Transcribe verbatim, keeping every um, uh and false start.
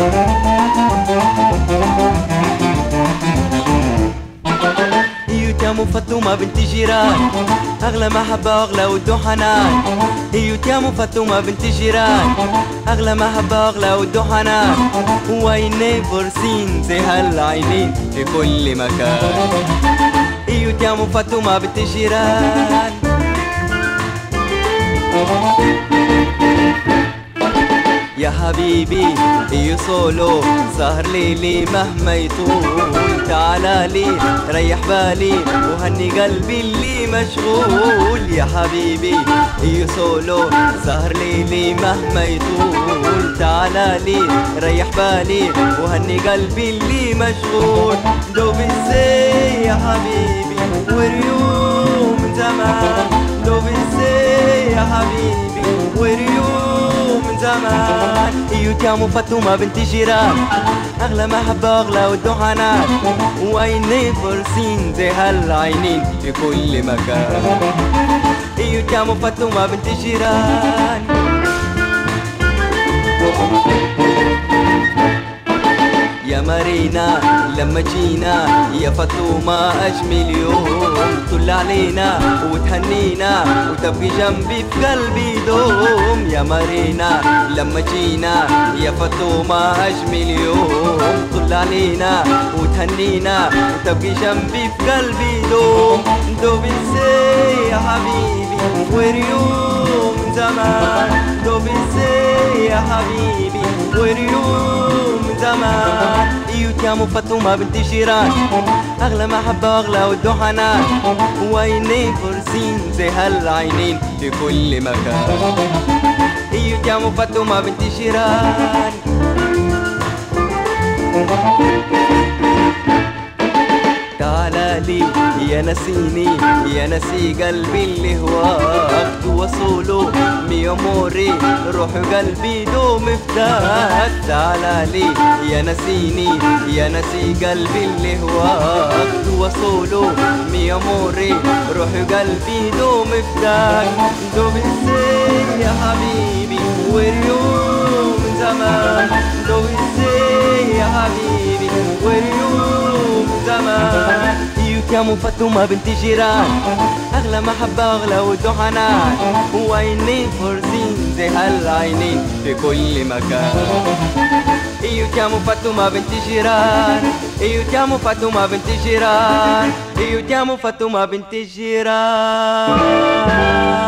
يا ام فاطمة بنت جيران، اغلى محبة واغلى ود وحنان. ايوت يا ام فاطمة بنت جيران، اغلى محبة واغلى ود وحنان. واي نيفر سين زي هالعينين في كل مكان. ايوت يا ام فاطمة بنت جيران. يا حبيبي ايو سولو سهر ليلي مهما يطول. تعالى لي ريح بالي وهني قلبي اللي مشغول. يا حبيبي ايو سولو سهر ليلي مهما يطول. تعالى لي ريح بالي وهني قلبي اللي مشغول. دوب ازاي يا حبيبي وريوم من زمان. دوب ازاي يا حبيبي وريوم من زمان. ايوت يا ام فاطمة بنت جيران، اغلى محبة اغلى ود وحنان. واي نيفر سين زي هالعينين في كل مكان. ايوت يا ام فاطمة بنت جيران. يا مارينا لما جينا يا فاطمة أجمل يوم. طل علينا وتهنينا وتبقي جنبي في قلبي دوم. يا مارينا لما جينا يا فاطمة أجمل يوم. طل علينا وتهنينا وتبقي جنبي في قلبي دوم. دوب ازاي يا حبيبي وريوم من زمان. دوب ازاي يا حبيبي وريوم من زمان. ايوت يا ام فاطمة بنت جيران، اغلى محبة واغلى ود وحنان. واي نيفر سين زي هالعينين في كل مكان. ايوت يا ام فاطمة بنت جيران. تعالى لي يا نسيني يا نسي قلبي اللي هواك. وصوله مي اموري روح قلبي دوم فداك. تعالى لي يا نسيني يا نسي قلبي اللي هواك. وصوله مي اموري روح قلبي دوم فداك. دوب ازاي يا حبيبي وريوم من زمان. دوب ازاي يا حبيبي وريوم من زمان. ايوت يا ام فاطمة بنت جيران، اغلى محبة اغلى ود وحنان. وعيني فرزين زي هالعينين في كل مكان. ايوت يا ام فاطمة بنت جيران. ايوت يا ام فاطمة بنت جيران. ايوت يا ام فاطمة بنت جيران.